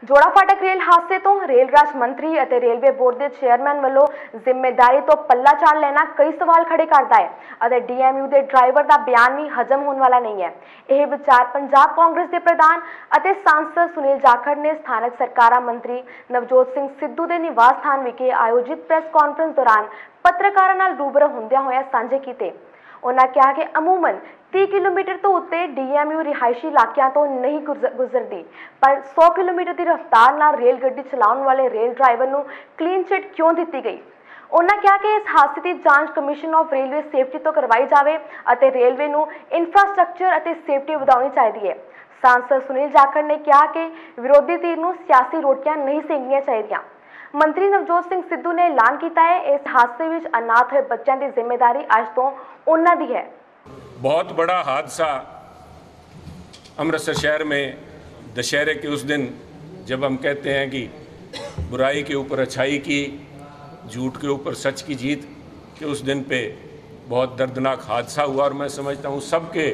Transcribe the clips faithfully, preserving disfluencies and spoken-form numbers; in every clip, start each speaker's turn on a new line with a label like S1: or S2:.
S1: जोड़ा फाटक रेल हादसे तो रेल राज मंत्री ਅਤੇ रेलवे बोर्ड के चेयरमैन वालों जिम्मेदारी तो पल्ला झाड़ लेना कई सवाल खड़े करता है ਅਤੇ डीएमयू के ड्राइवर का बयान भी हजम होने वाला नहीं है। यह विचार पंजाब कांग्रेस के प्रधान ਅਤੇ सांसद सुनील जाखड़ ने स्थानक सरकारा मंत्री नवजोत सिंह सिद्धू के निवास स्थान विखे आयोजित प्रेस कॉन्फ्रेंस दौरान पत्रकारों नाल रूबरू होंदियां होया सांझे कीते। उन्होंने कहा कि अमूमन तीस किलोमीटर तो उत्ते डीएमयू रिहायशी इलाकों तो नहीं गुजरती, पर सौ किलोमीटर की रफ्तार नाल रेल गड्डी चलाने वाले रेल ड्राइवर को क्लीन चिट क्यों दी गई। उन्होंने कहा कि इस हादसे की जांच कमीशन ऑफ रेलवे सेफ्टी तो करवाई जाए और रेलवे को इंफ्रास्ट्रक्चर और सेफ्टी बढ़ानी चाहिए। सांसद सुनील जाखड़ ने कहा कि विरोधी धीर को सियासी रोटियां नहीं सेकनियां चाहिए। मंत्री नवजोत सिंह सिद्धू ने ऐलान किया है इस हादसे में अनाथ हुए बच्चों की जिम्मेदारी अज तो उन्हां दी है।
S2: बहुत बड़ा हादसा अमृतसर शहर में दशहरे के उस दिन, जब हम कहते हैं कि बुराई के ऊपर अच्छाई की, झूठ के ऊपर सच की जीत के उस दिन पे बहुत दर्दनाक हादसा हुआ। और मैं समझता हूँ सबके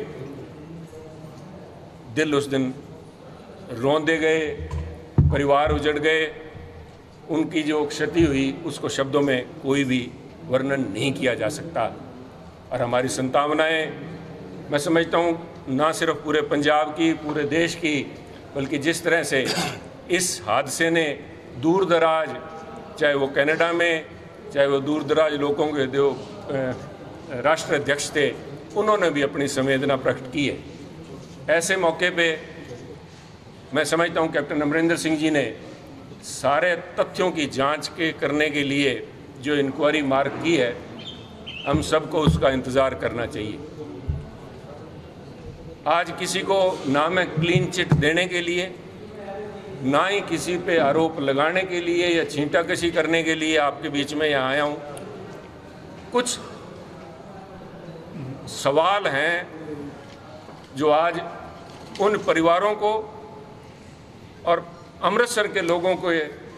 S2: दिल उस दिन रोंदे गए, परिवार उजड़ गए। उनकी जो क्षति हुई उसको शब्दों में कोई भी वर्णन नहीं किया जा सकता। और हमारी संतावनाएं, मैं समझता हूँ ना सिर्फ पूरे पंजाब की, पूरे देश की, बल्कि जिस तरह से इस हादसे ने दूर दराज, चाहे वो कनाडा में, चाहे वो दूर दराज लोगों के जो राष्ट्र अध्यक्ष थे, उन्होंने भी अपनी संवेदना प्रकट की है। ऐसे मौके पे मैं समझता हूँ कैप्टन अमरिंदर सिंह जी ने सारे तथ्यों की जांच के करने के लिए जो इंक्वायरी मार्क की है, हम सबको उसका इंतज़ार करना चाहिए। आज किसी को ना मैं क्लीन चिट देने के लिए, ना ही किसी पे आरोप लगाने के लिए या छींटाकशी करने के लिए आपके बीच में यहाँ आया हूँ। कुछ सवाल हैं जो आज उन परिवारों को और अमृतसर के लोगों को,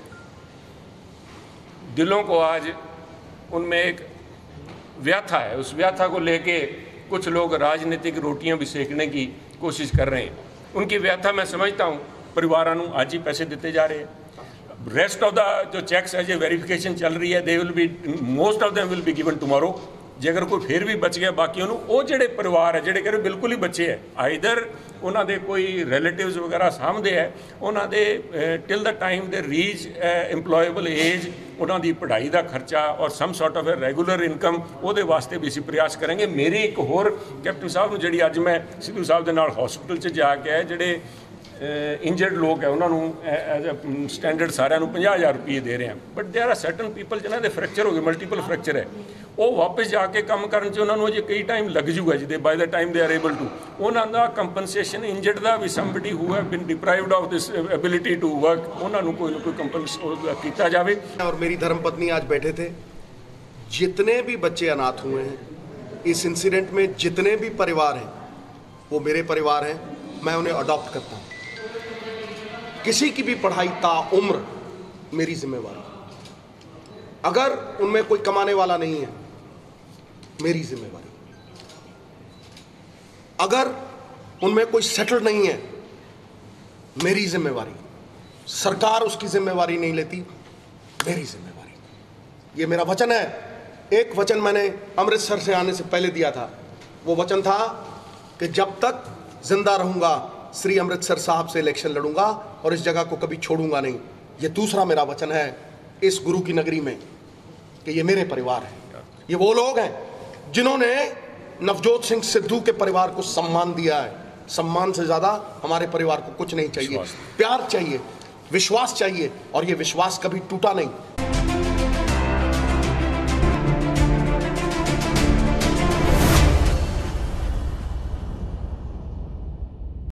S2: दिलों को आज उनमें एक व्यथा है। उस व्यथा को लेके कुछ लोग राजनीतिक रोटियां भी सेकने की कोशिश कर रहे हैं। उनकी व्यथा मैं समझता हूँ। परिवारों को आज ही पैसे दिते जा रहे हैं। रेस्ट ऑफ द जो चैक्स है, जो वेरीफिकेशन चल रही है, they will be most of them will be given tomorrow. जे अगर कोई फिर भी बच गया, बाकी वो जोड़े परिवार है जोड़े कह रहे बिल्कुल ही बच्चे है, आइदर उन्होंने कोई रिलेटिव्स वगैरह सामने है, उन्होंने till the time they reach employable age उन्होंने पढ़ाई का खर्चा और some sort of a regular income वो वास्ते भी असीं प्रयास करेंगे। मेरी एक होर कैप्टन साहब जी अज मैं सिद्धू साहब के नाल हॉस्पिटल च जाके है, जोड़े इंजर्ड लोग है उन्होंने एज ए स्टैंडर्ड सारे पचास हज़ार रुपये दे रहे हैं, but there are certain people जिन्हों के फ्रैक्चर हो गए, मल्टीपल फ्रैक्चर है, वो वापस जाके काम करने से उन्होंने अजे कई टाइम लग जूगा जिदे by the time they are able to उन्होंने कंपनसेशन इंजर्ड का भी somebody who have been deprived of this ability to work, उन्होंने कोई ना कोई कंपनस किया जाए।
S3: और मेरी धर्मपत्नी आज बैठे थे। जितने भी बच्चे अनाथ हुए हैं इस इंसिडेंट में, जितने भी परिवार हैं वो मेरे परिवार हैं, मैं उन्हें अडॉप्ट करता हूँ। किसी की भी पढ़ाई ता उम्र मेरी जिम्मेवारी। अगर उनमें कोई कमाने वाला नहीं है, मेरी जिम्मेवारी। अगर उनमें कोई सेटल नहीं है, मेरी जिम्मेवारी। सरकार उसकी जिम्मेवारी नहीं लेती, मेरी जिम्मेवारी। ये मेरा वचन है। एक वचन मैंने अमृतसर से आने से पहले दिया था। वो वचन था कि जब तक जिंदा रहूंगा श्री अमृतसर साहब से इलेक्शन लड़ूंगा और इस जगह को कभी छोड़ूंगा नहीं। ये दूसरा मेरा वचन है इस गुरु की नगरी में कि ये मेरे परिवार हैं। ये वो लोग हैं जिन्होंने नवजोत सिंह सिद्धू के परिवार को सम्मान दिया है। सम्मान से ज़्यादा हमारे परिवार को कुछ नहीं चाहिए। प्यार चाहिए, विश्वास चाहिए, और ये विश्वास कभी टूटा नहीं।